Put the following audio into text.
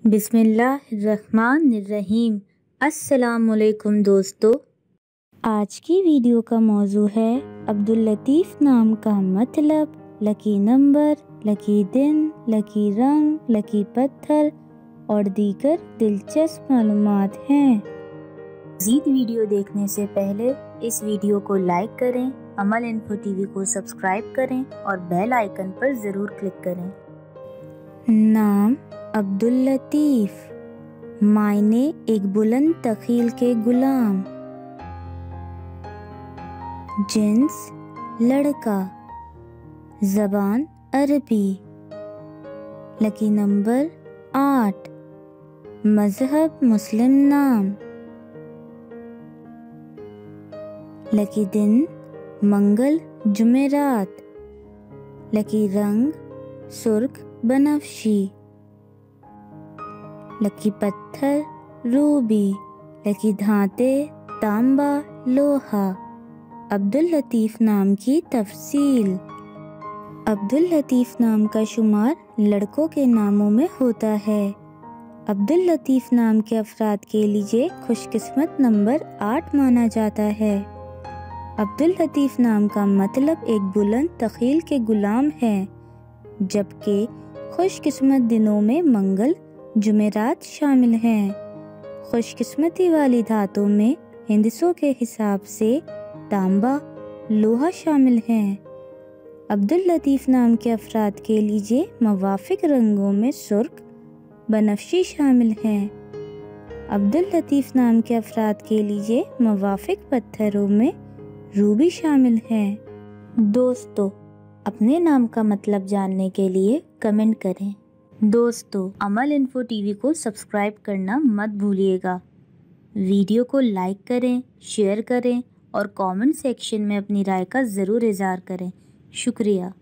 बिस्मिल्लाहिर्रहमानिर्रहीम। अस्सलामुअलैकुम दोस्तों, आज की वीडियो का मौजू है अब्दुल लतीफ़ नाम का मतलब, लकी नंबर, लकी दिन, लकी रंग, लकी पत्थर और दीगर दिलचस्प मालूमात हैं। मज़ीद वीडियो देखने से पहले इस वीडियो को लाइक करें, अमल इन्फो टीवी को सब्सक्राइब करें और बेल आइकन पर ज़रूर क्लिक करें। नाम अब्दुल लतीफ़, मायने एक बुलंद तख़ील के गुलाम, जिन्स लड़का, ज़बान अरबी, लकी नंबर 8, मज़हब मुस्लिम नाम, लकी दिन मंगल जुमेरात, लकी रंग सुर्ख बनफशी, लकी पत्थर रूबी, लकी धाते तांबा लोहा। अब्दुल लतीफ़ नाम की तफसील। अब्दुल लतीफ़ नाम का शुमार लड़कों के नामों में होता है। अब्दुल लतीफ़ नाम के अफराद के लिए खुशकिस्मत नंबर 8 माना जाता है। अब्दुल लतीफ़ नाम का मतलब एक बुलंद तख़ील के गुलाम है, जबकि खुशकिस्मत दिनों में मंगल जुमेरात शामिल हैं। खुशकिस्मती वाली धातों में हिंदसों के हिसाब से तांबा लोहा शामिल हैं। अब्दुल लतीफ़ नाम के अफराद के लिए मवाफ़िक रंगों में सुर्ख बनफशी शामिल हैं। अब्दुल लतीफ़ नाम के अफराद के लिए मवाफ़िक पत्थरों में रूबी शामिल हैं। दोस्तों, अपने नाम का मतलब जानने के लिए कमेंट करें। दोस्तों, अमल इन्फो टीवी को सब्सक्राइब करना मत भूलिएगा। वीडियो को लाइक करें, शेयर करें और कमेंट सेक्शन में अपनी राय का ज़रूर इज़हार करें। शुक्रिया।